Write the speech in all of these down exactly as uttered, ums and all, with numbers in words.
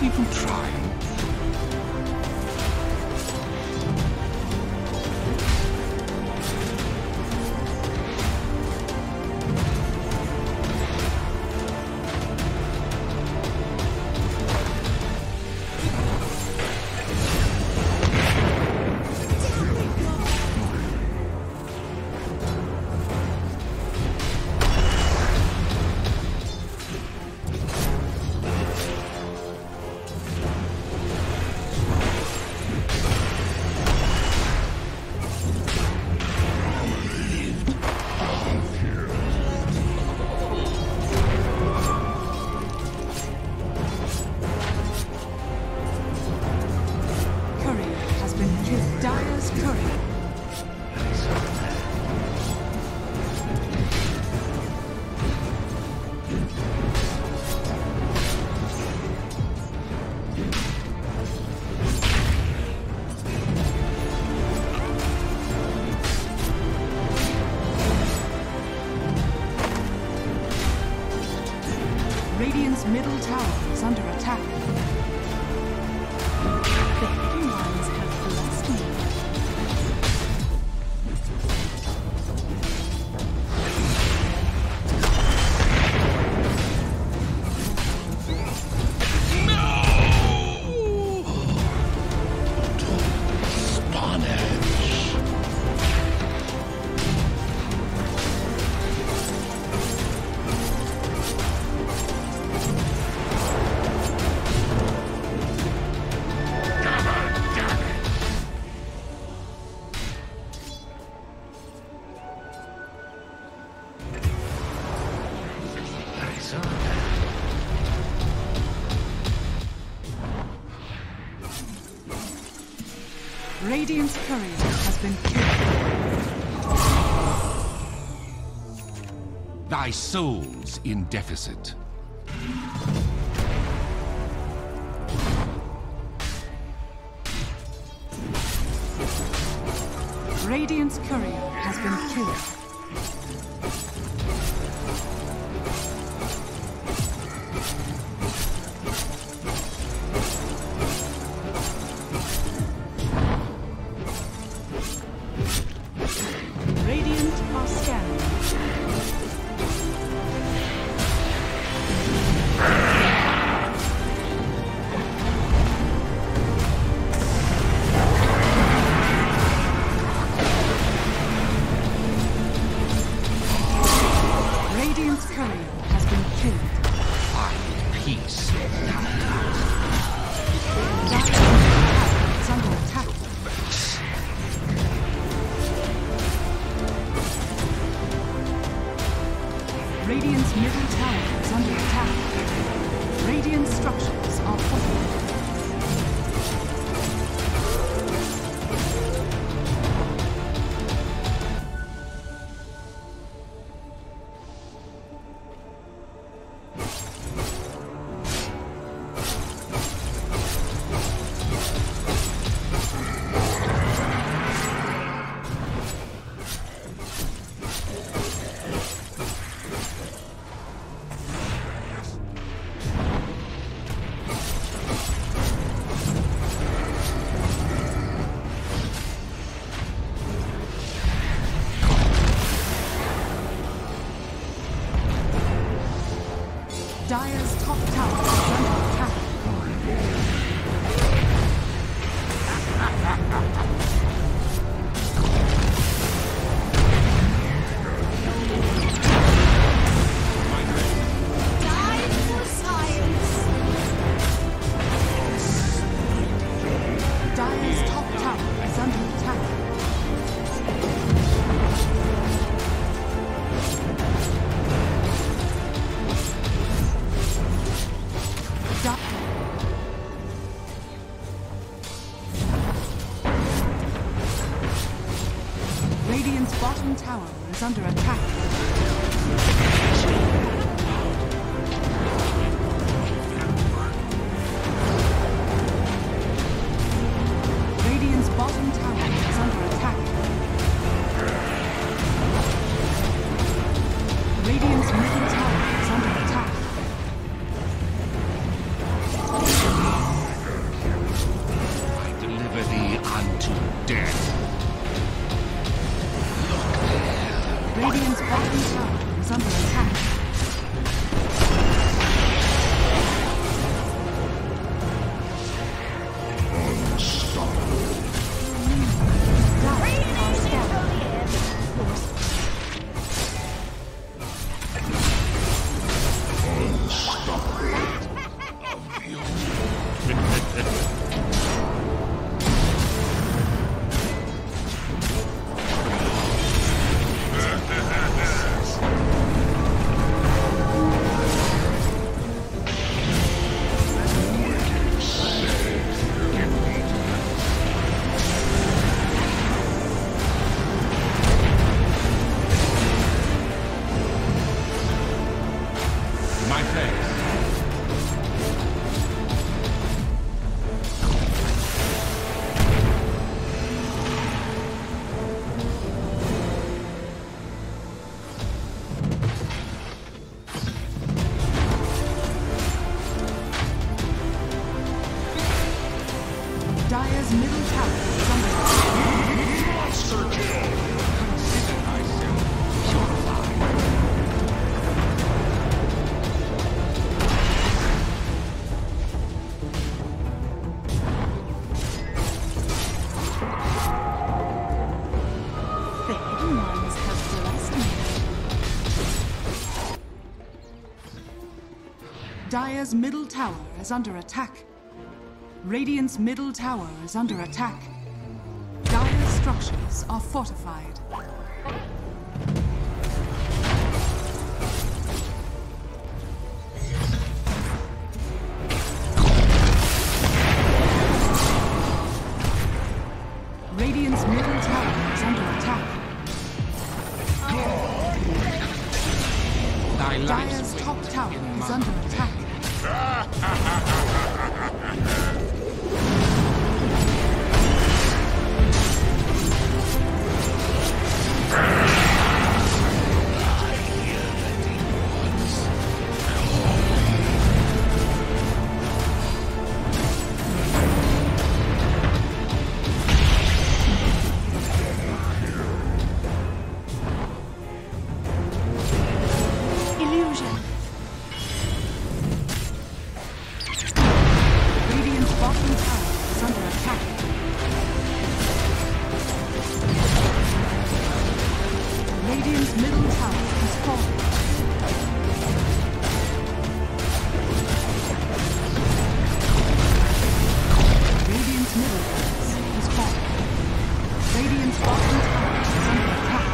even try. Radiant's middle tower is under attack. The hidden ones have blessed me. Radiant's courier has been killed. Thy soul's in deficit. Radiant's courier has been killed. Radiant's middle tower is under attack. Radiant structures are fortified. Dire's top tower is under attack. Die for science. Dire's top tower is under attack. Radiant's bottom tower is under attack. Radiant's bottom tower is under attack. Radiant's middle tower is under attack. Dire's middle tower is under attack. Monster kill! Consider thyself purified. The hidden ones have blessed me. Dire's middle tower is under attack. Radiant's middle tower is under attack. Dire's structures are fortified. Radiant's middle tower is under attack. Thy life's Dire's weight top tower in is mine. under attack. Illusion. Radiant's bottom tower is under attack. Radiant's middle tower has fallen. Radiant's middle base has fallen. Radiant's bottom tower is under attack.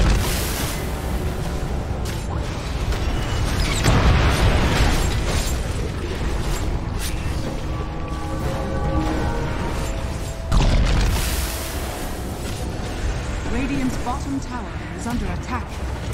Radiant's bottom tower is under attack.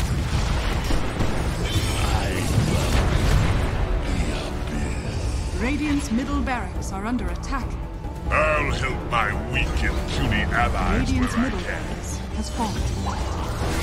Radiant's middle barracks are under attack. I'll help my weak and puny allies Radiant's where I middle can. barracks has fallen.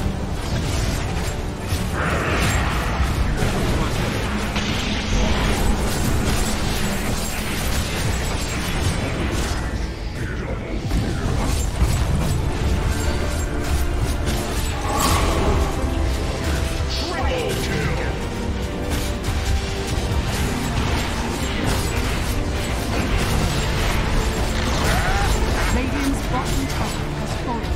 Radiant's bottom tower has fallen.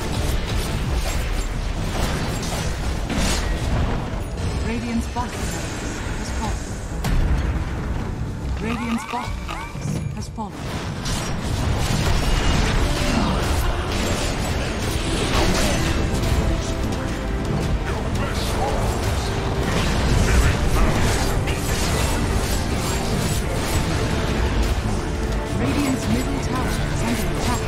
Radiant's bottom barracks has fallen. Radiant's bottom barracks has fallen. Radiant's middle tower is under attack.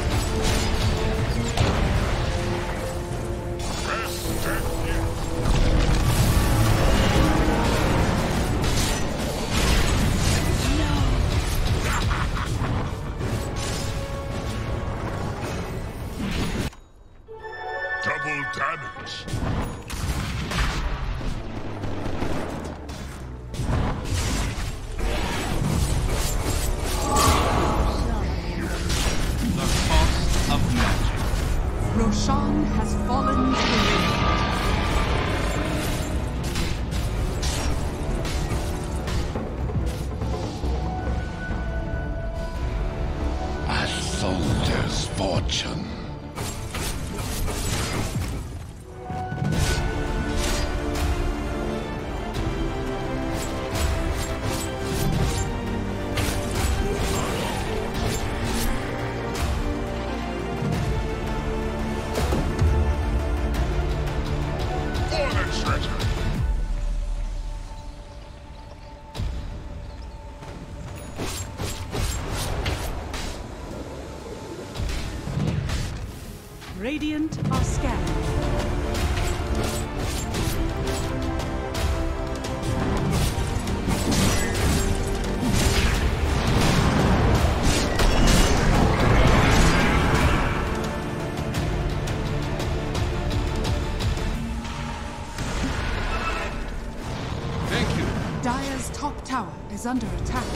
Rest and yield. Double damage. The cost of magic. Roshan has fallen to the river. A soldier's fortune. For the treasure. Radiant are scattered. Thank you. Dire's top tower is under attack.